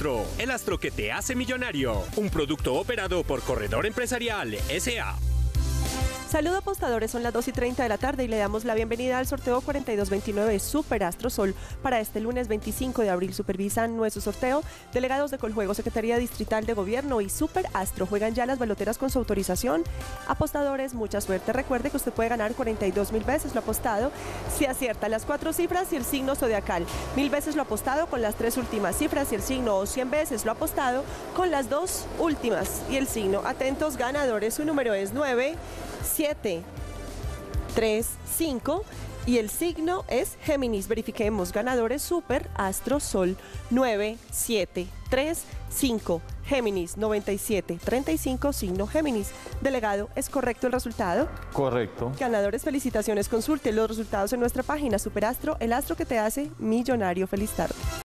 Superastro, el astro que te hace millonario. Un producto operado por Corredor Empresarial S.A. Saludos apostadores, son las 2:30 de la tarde y le damos la bienvenida al sorteo 4229 de Superastro Sol para este lunes 25 de abril. Supervisan nuestro sorteo delegados de Coljuegos, Secretaría Distrital de Gobierno y Superastro. Juegan ya las baloteras con su autorización. Apostadores, mucha suerte. Recuerde que usted puede ganar 42.000 veces lo apostado si acierta las 4 cifras y el signo zodiacal, 1.000 veces lo apostado con las 3 últimas cifras y el signo, o 100 veces lo apostado con las 2 últimas y el signo. Atentos ganadores, su número es 9735 y el signo es Géminis. Verifiquemos ganadores: Superastro Sol 9735, Géminis 9735, signo Géminis. Delegado, ¿es correcto el resultado? Correcto. Ganadores, felicitaciones. Consulte los resultados en nuestra página Superastro, el astro que te hace millonario. Feliz tarde.